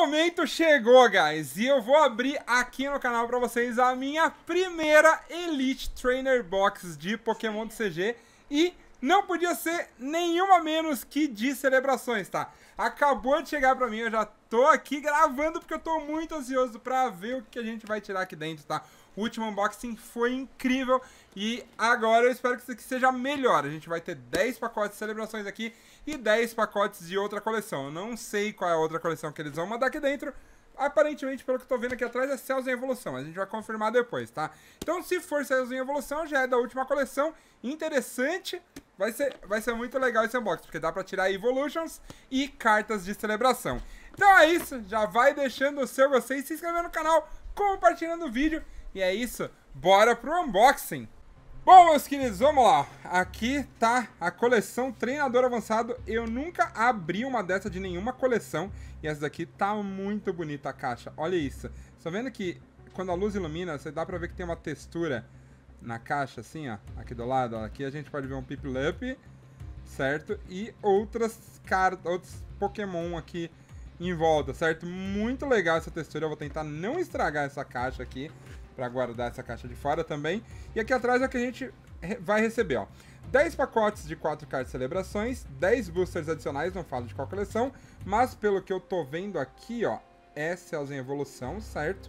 momento chegou, guys, e eu vou abrir aqui no canal pra vocês a minha primeira Elite Trainer Box de Pokémon do CG. E não podia ser nenhuma menos que de celebrações, tá? Acabou de chegar pra mim, eu já tô aqui gravando porque eu tô muito ansioso pra ver o que a gente vai tirar aqui dentro, tá? O último unboxing foi incrível e agora eu espero que isso aqui seja melhor. A gente vai ter 10 pacotes de celebrações aqui e 10 pacotes de outra coleção. Eu não sei qual é a outra coleção que eles vão mandar aqui dentro. Aparentemente, pelo que eu tô vendo aqui atrás, é Céus em Evolução. A gente vai confirmar depois, tá? Então, se for Céus em Evolução, já é da última coleção. Interessante. Vai ser muito legal esse unboxing, porque dá pra tirar Evolutions e cartas de celebração. Então é isso. Já vai deixando o seu gostei, se inscrevendo no canal, compartilhando o vídeo. E é isso. Bora pro unboxing. Bom, meus queridos, vamos lá. Aqui tá a coleção Treinador Avançado. Eu nunca abri uma dessa de nenhuma coleção. E essa daqui tá muito bonita a caixa. Olha isso. Só vendo que quando a luz ilumina, você dá pra ver que tem uma textura na caixa, assim, ó. Aqui do lado, ó. Aqui a gente pode ver um Piplup, certo? E outras cartas, outros Pokémon aqui em volta, certo? Muito legal essa textura. Eu vou tentar não estragar essa caixa aqui, pra guardar essa caixa de fora também. E aqui atrás é o que a gente vai receber, ó. 10 pacotes de 4 cartas de celebrações, 10 boosters adicionais, não falo de qual coleção, mas pelo que eu tô vendo aqui, ó, é Céus em Evolução, certo?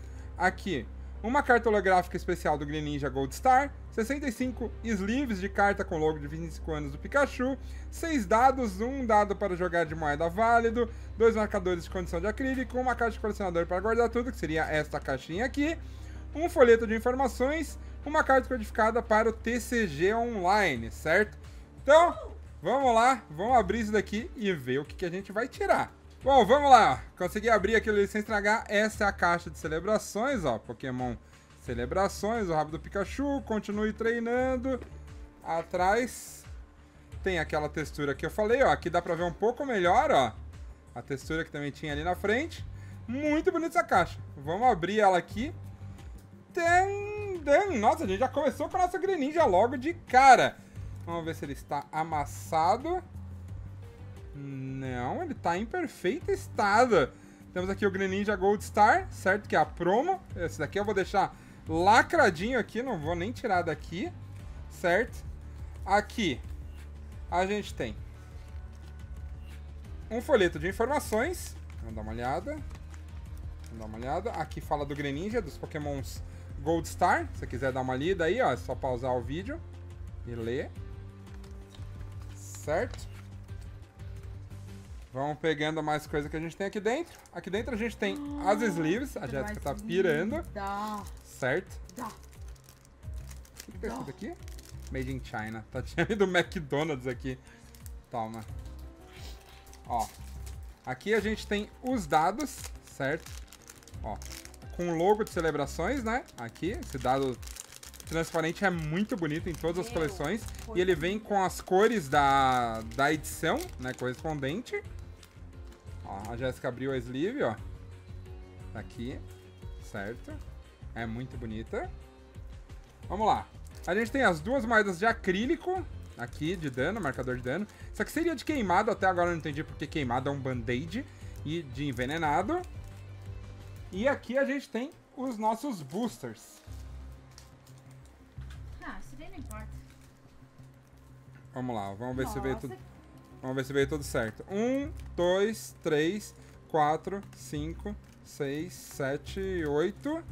Aqui, uma carta holográfica especial do Greninja Gold Star, 65 sleeves de carta com logo de 25 anos do Pikachu, 6 dados, 1 dado para jogar de moeda válido, 2 marcadores de condição de acrílico, uma caixa de colecionador para guardar tudo, que seria esta caixinha aqui, um folheto de informações, uma carta codificada para o TCG Online, certo? Então, vamos lá, vamos abrir isso daqui e ver o que a gente vai tirar. Bom, vamos lá, consegui abrir aquilo ali sem estragar. Essa é a caixa de celebrações, ó, Pokémon Celebrações, o rabo do Pikachu, continue treinando. Atrás tem aquela textura que eu falei, ó, aqui dá pra ver um pouco melhor, ó, a textura que também tinha ali na frente. Muito bonita essa caixa, vamos abrir ela aqui. Nossa, a gente já começou com a nossa Greninja logo de cara. Vamos ver se ele está amassado. Não, ele está em perfeito estado. Temos aqui o Greninja Gold Star, certo? Que é a promo. Esse daqui eu vou deixar lacradinho aqui, não vou nem tirar daqui, certo? Aqui a gente tem um folheto de informações. Vamos dar uma olhada. Aqui fala do Greninja, dos Pokémons Gold Star. Se você quiser dar uma lida aí, ó, é só pausar o vídeo e ler. Certo? Vamos pegando mais coisa que a gente tem aqui dentro. Aqui dentro a gente tem as sleeves. A Jéssica tá pirando. Certo? O que tá escrito aqui? Made in China. Tá tinha do McDonald's aqui. Toma. Ó. Aqui a gente tem os dados, certo? Ó. Com o logo de celebrações, né? Aqui, esse dado transparente é muito bonito em todas as coleções. E ele vem com as cores da edição, né? Correspondente. Ó, a Jéssica abriu a sleeve, ó. Aqui, certo? É muito bonita. Vamos lá. A gente tem as duas moedas de acrílico aqui, de dano, marcador de dano. Isso aqui seria de queimado, até agora eu não entendi porque queimado é um band-aid. E de envenenado. E aqui a gente tem os nossos boosters. Ah, isso daí não importa. Vamos lá, vamos ver se veio tudo. Vamos ver se veio tudo certo. 1, 2, 3, 4, 5, 6, 7, 8,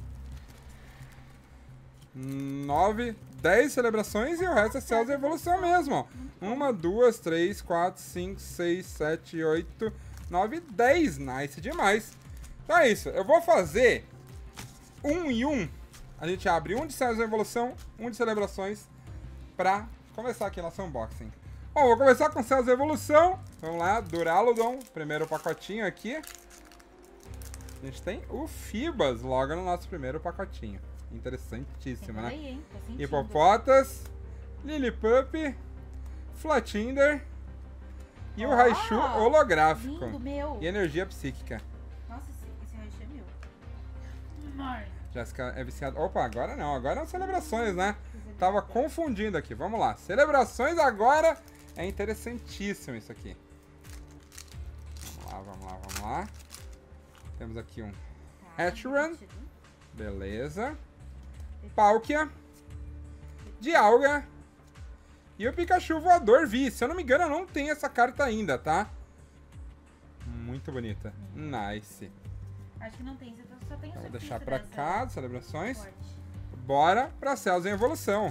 9, 10 celebrações e o resto é Céus e Evolução mesmo, ó. 1, 2, 3, 4, 5, 6, 7, 8, 9, 10. Nice demais. Então é isso, eu vou fazer um e um. A gente abre um de Céus e Evolução, um de celebrações, pra começar aqui nosso unboxing. Bom, vou começar com Céus e Evolução. Vamos lá, Duraludon, primeiro pacotinho aqui. A gente tem o Fibas logo no nosso primeiro pacotinho. Interessantíssimo, né? Aí, hein? Tá Hippopotas, Lillipup, Flatinder e o Raichu holográfico. Lindo, meu. E energia psíquica. Nossa, esse Raichu é meu. Jéssica é viciada. Opa, agora não. Agora são celebrações, né? Tava confundindo aqui. Vamos lá. Celebrações agora. É interessantíssimo isso aqui. Vamos lá. Temos aqui um Tá, Hatchran. repetido. Beleza. Palkia. Dialga. E o Pikachu voador V. Se eu não me engano, eu não tenho essa carta ainda, tá? Muito bonita. Nice. Acho que não tem, você só tem o Vou surfista deixar pra dessa cá, de celebrações. forte. Bora pra Cells em Evolução.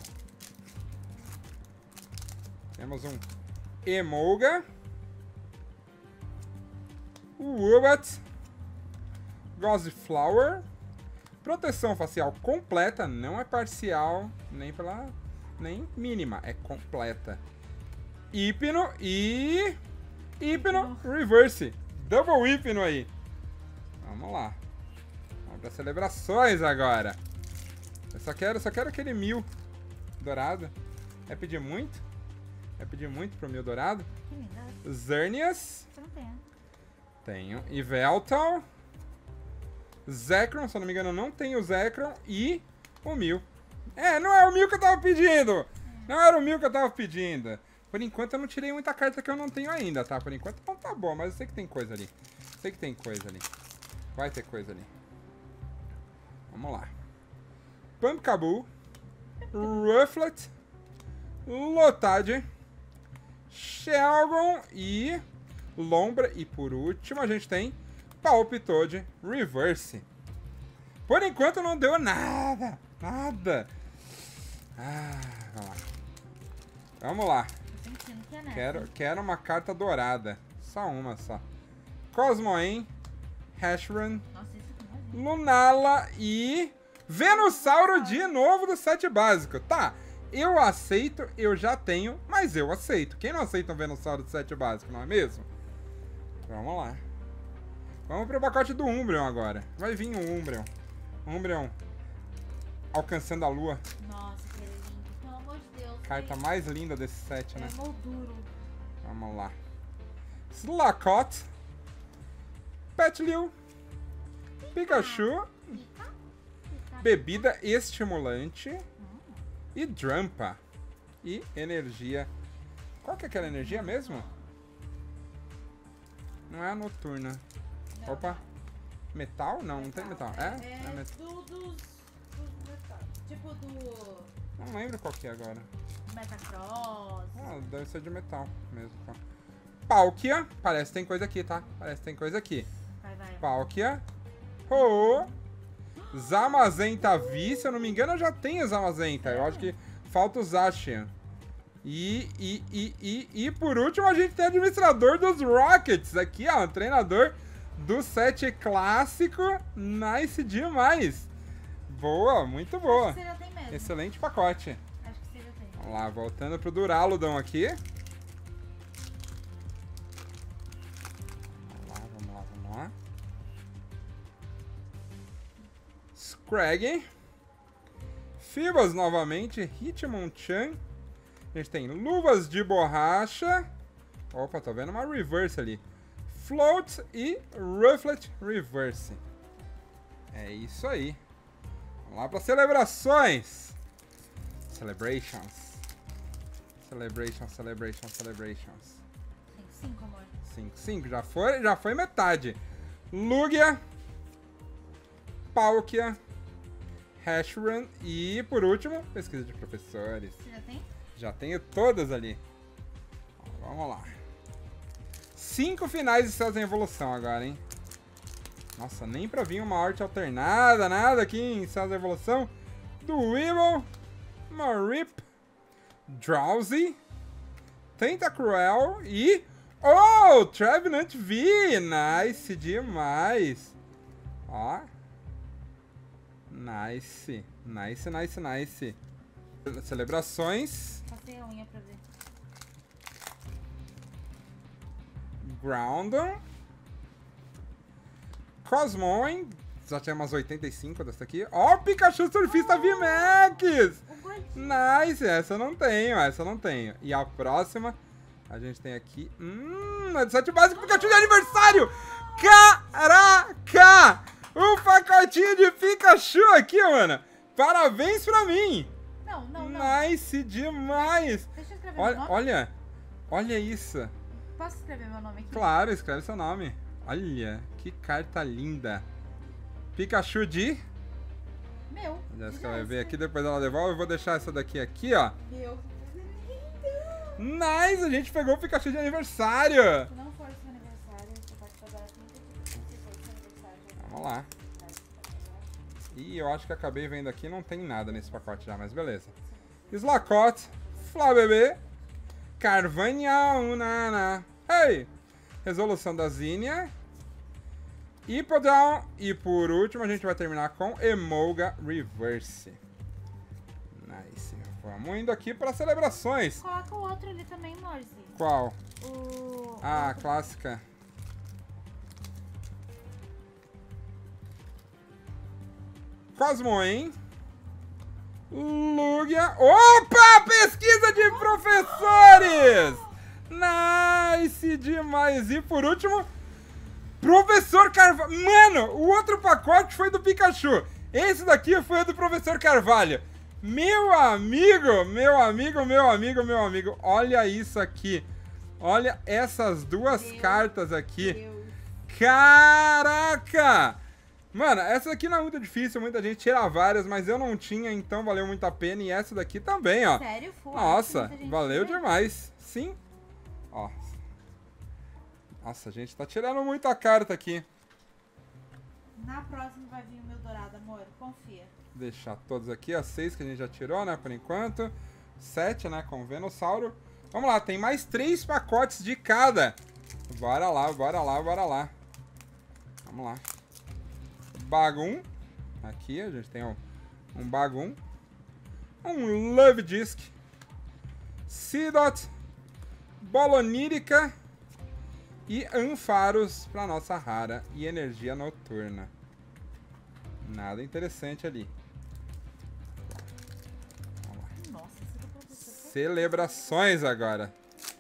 Temos um Emolga. Woobat. Gossiflower. Proteção facial completa, não é parcial, nem mínima, é completa. Hipno e... Hipno Reverse. Double Hipno aí. Vamos lá. Vamos para celebrações agora. Eu só quero aquele 1000 dourado. É pedir muito? É pedir muito pro 1000 dourado? Que linda. Xerneas. Você não tem, né? Tenho. Yveltal. Zekrom, se eu não me engano, não tem o Zekrom. E o 1000. É, não é o 1000 que eu tava pedindo. Não era o 1000 que eu tava pedindo. Por enquanto eu não tirei muita carta que eu não tenho ainda, tá? Por enquanto não tá bom, mas eu sei que tem coisa ali. Sei que tem coisa ali. Vai ter coisa ali. Vamos lá. Pumpkaboo. Rufflet. Lotad. Shelgon e Lombra. E por último a gente tem Palpitoad Reverse. Por enquanto não deu nada. Nada. Vamos lá. Vamos lá. Tô sentindo que é nessa. Quero uma carta dourada. Só uma, só. Cosmoem. Hatchran. Nossa, isso que não é. Lunala e... Venusauro de novo do set básico. Tá, eu aceito, eu já tenho, mas eu aceito. Quem não aceita um Venusauro do set básico, não é mesmo? Vamos lá. Vamos pro pacote do Umbreon agora. Vai vir o Umbreon. Umbreon alcançando a lua. Nossa, que ele é lindo. Pelo amor de Deus. Carta mais linda desse set, né? É molduro. Vamos lá. Slacot. Petlil. Pikachu. Pica. Bebida estimulante. E Drampa. E energia. Qual que é aquela energia mesmo? Não é a noturna. Não. Opa. Metal? Não, não tem metal. É? É É metal. dos metal. Tipo do Não lembro qual que é agora. Metacross. Ah, deve ser de metal mesmo. Tá. Palkia. Parece que tem coisa aqui, tá? Parece que tem coisa aqui. Vai. Palkia. Ho. Zamazenta V. Se eu não me engano, eu já tenho Zamazenta. Eu acho que falta o Zacian. E por último, a gente tem o administrador dos Rockets. Aqui, ó. Treinador do set clássico. Nice demais. Boa, muito boa. Acho que você já tem mesmo. Excelente pacote. Acho que você já tem. Vamos lá, voltando pro Duraludon aqui. Vamos lá. Scraggy. Fibas novamente. Hitmonchan. A gente tem luvas de borracha. Opa, tô vendo uma reverse ali. Float e Rufflet Reverse. É isso aí. Vamos lá para celebrações. Celebrations. Celebrations. 5, amor. 5, já foi metade. Lugia. Palkia. Hatchran e, por último, pesquisa de professores. Você já tem? Já tenho todas ali. Vamos lá. 5 finais de Cells em Evolução agora, hein? Nossa, nem pra vir uma arte alternada, nada aqui em Cells em Evolução. Do Weevil, Marip, Drowsy, Tentacruel e... Oh, Trevenant V! Nice demais. Ó. Nice. Celebrações. Passei a unha pra ver. Groundon. Cosmoem. Já tinha umas 85 dessa aqui. Ó, Pikachu Surfista VMAX! O gordinho. Nice, essa eu não tenho, E a próxima, a gente tem aqui... é do set básico Pikachu de aniversário! Caraca! Um pacotinho de Pikachu aqui, mano! Parabéns pra mim! Não. Nice demais! Deixa eu escrever meu nome. Olha isso! Posso escrever meu nome aqui? Claro, escreve seu nome. Olha, que carta linda. Pikachu de... Meu. A Jéssica vai ver aqui, depois ela devolve. Eu vou deixar essa daqui aqui, ó. Meu. Nice! A gente pegou o Pikachu de aniversário. Se não for seu aniversário, você pode pagar 30 se for seu aniversário. Vamos lá. Ih, eu acho que acabei vendo aqui, não tem nada nesse pacote já, mas beleza. Slakoth, Flabébé, Carvanha Unana. Hey! Resolução da Zinnia. Hippowdon. E por último a gente vai terminar com Emolga Reverse. Nice. Vamos indo aqui para celebrações. Coloca o outro ali também, Morzi. Qual? O... Ah, clássica. Cosmoem. Lugia. Opa! Pesquisa de professores! Nice demais! E por último, Professor Carvalho. Mano, o outro pacote foi do Pikachu. Esse daqui foi do Professor Carvalho. Meu amigo, meu amigo, meu amigo, meu amigo. Olha isso aqui. Olha essas duas cartas aqui. Deus. Caraca! Mano, essa daqui não é muito difícil, muita gente tira várias, mas eu não tinha, então valeu muito a pena. E essa daqui também, ó. Sério? Foi? Nossa, Muita gente valeu tira? demais. Sim. Ó. Nossa, a gente tá tirando muita carta aqui. Na próxima vai vir o meu dourado, amor. Confia. Deixar todos aqui, as 6 que a gente já tirou, né, por enquanto. 7, né, com o Venossauro. Vamos lá, tem mais 3 pacotes de cada. Bora lá, bora lá, bora lá. Vamos lá. Bagum. Aqui a gente tem um Bagum. Um Love Disc. Seedot. Bolonírica. E Ampharos para nossa rara. E Energia Noturna. Nada interessante ali. Vamos lá. Nossa, esse do professor. Celebrações agora.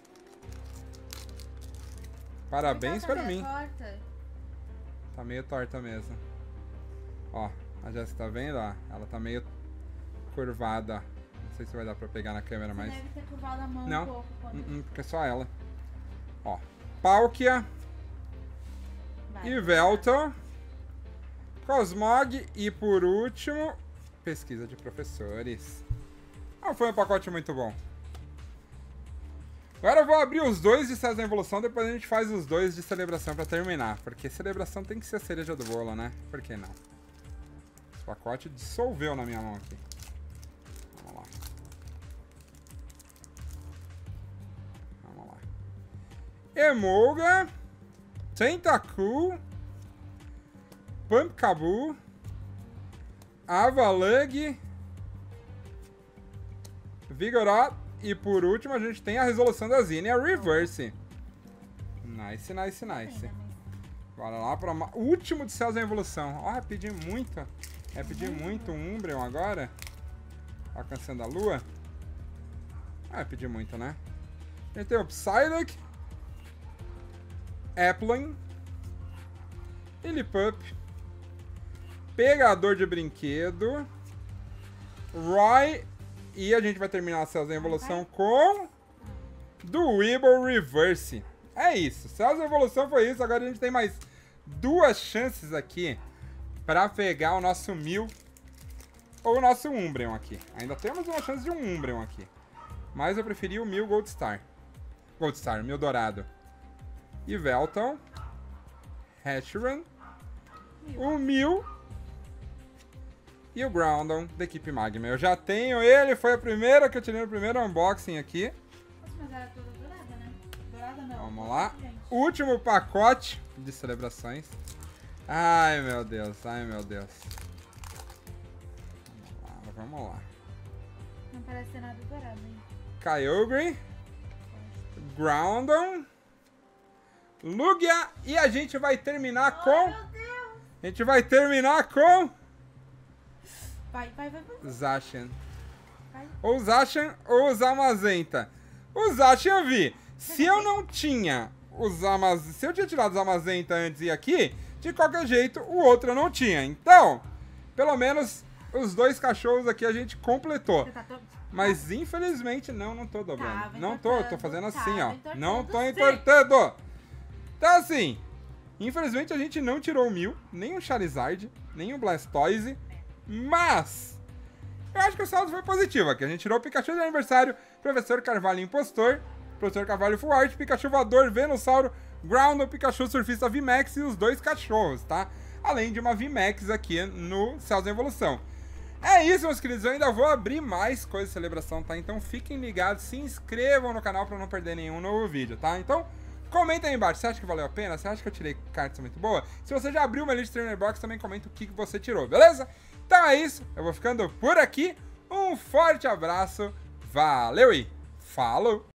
Parabéns para mim. Torta. Tá meio torta mesmo. Ó, a Jéssica tá vendo, ó. Ela tá meio curvada. Não sei se vai dar pra pegar na câmera, Você mas... deve ter curvado a mão Não. um pouco. Quando... Porque é só ela. Ó, Palkia, Vai. Yveltal, Cosmog e por último, pesquisa de professores. Ah, foi um pacote muito bom. Agora eu vou abrir os 2 de César Evolução, depois a gente faz os 2 de celebração pra terminar. Porque celebração tem que ser a cereja do bolo, né? Por que não? Esse pacote dissolveu na minha mão aqui. Vamos lá. Vamos lá. Emolga. Tentacool. Pumpkaboo. Avalug. Vigoroth. E por último a gente tem a resolução da Zinnia Reverse. Nice, nice, nice. Bora lá para o último de Céus da Evolução. Ó, pedi muito. É pedir muito um Umbreon agora. Alcançando a lua. Ah, pedi muito, né? A gente tem o Psyduck. Applin. Lillipup. Pegador de brinquedo. Roy. E a gente vai terminar a Céus da Evolução com... do Weeble Reverse. É isso. Céus da Evolução foi isso. Agora a gente tem mais 2 chances aqui pra pegar o nosso Mew ou o nosso Umbreon aqui. Ainda temos uma chance de um Umbreon aqui. Mas eu preferi o Mew Gold Star. Gold Star, Mew Dourado. Yveltal. Hatchran. O Mew. E o Groudon da equipe Magma. Eu já tenho ele, foi a primeira que eu tirei no primeiro unboxing aqui. Nossa, mas era toda dourada, né? Dourada não. Vamos lá. Gente. Último pacote de celebrações. Ai, meu Deus. Ai, meu Deus. Vamos lá, vamos lá. Não parece ter nada dourado, hein? Kyogre. Groudon. Lugia. E a gente vai terminar Oh, com... meu Deus! A gente vai terminar com... Vai, vai, vai, vai. Zacian. Vai. Ou Zacian ou Zamazenta. O Zacian eu vi. Se eu não tinha se eu tinha tirado os Zamazenta antes e aqui, de qualquer jeito o outro eu não tinha. Então, pelo menos os 2 cachorros aqui a gente completou. Você tá todo... Mas infelizmente não tô dobrando. Tava Não tô entortando, fazendo tava assim, ó. entortando, Não tô sim. entortando. Então assim, Infelizmente a gente não tirou o Mew, nem o Charizard, nem o Blastoise, mas eu acho que o saldo foi positivo aqui. A gente tirou o Pikachu de aniversário, Professor Carvalho Impostor, Professor Carvalho Full Art, Pikachu Voador, Venusauro, Ground, Pikachu Surfista VMAX e os 2 cachorros, tá? Além de uma VMAX aqui no Céus da Evolução. É isso, meus queridos, eu ainda vou abrir mais coisas de celebração, tá? Então fiquem ligados, se inscrevam no canal pra não perder nenhum novo vídeo, tá? Então, comenta aí embaixo, você acha que valeu a pena? Você acha que eu tirei cartas muito boas? Se você já abriu uma Elite Trainer Box, também comenta o que você tirou, beleza? Então é isso, eu vou ficando por aqui, um forte abraço, valeu e falou!